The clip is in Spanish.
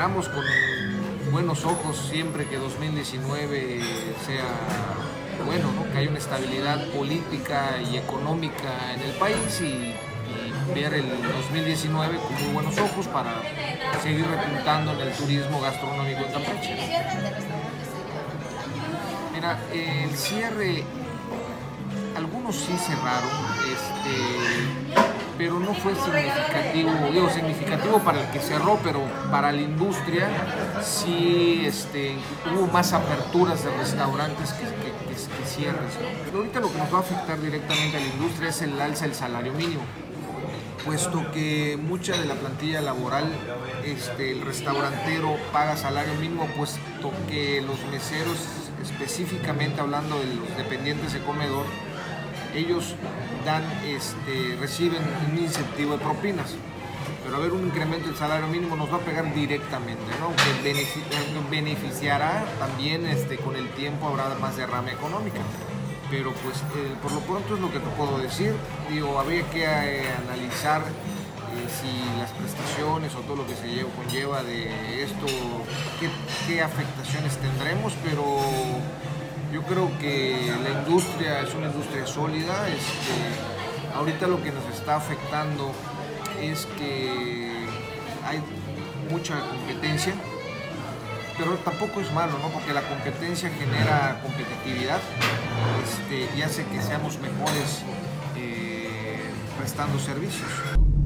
esperamos con buenos ojos siempre que 2019 sea bueno, ¿no? Que haya una estabilidad política y económica en el país y ver el 2019 con muy buenos ojos para seguir repuntando en el turismo gastronómico en Campeche. Mira, el cierre, algunos sí cerraron, pero no fue significativo para el que cerró, pero para la industria sí hubo más aperturas de restaurantes que cierres, ¿no? Pero ahorita lo que nos va a afectar directamente a la industria es el alza del salario mínimo, puesto que mucha de la plantilla laboral, el restaurantero paga salario mínimo, puesto que los meseros, específicamente hablando de los dependientes de comedor, ellos reciben un incentivo de propinas, pero haber un incremento del salario mínimo nos va a pegar directamente, ¿no? Que beneficiará también, con el tiempo habrá más derrama económica, pero pues por lo pronto es lo que te puedo decir. Digo, habría que analizar si las prestaciones o todo lo que se conlleva de esto, qué afectaciones tendremos, pero yo creo que la industria es una industria sólida. Ahorita lo que nos está afectando es que hay mucha competencia, pero tampoco es malo, ¿no? Porque la competencia genera competitividad y hace que seamos mejores prestando servicios.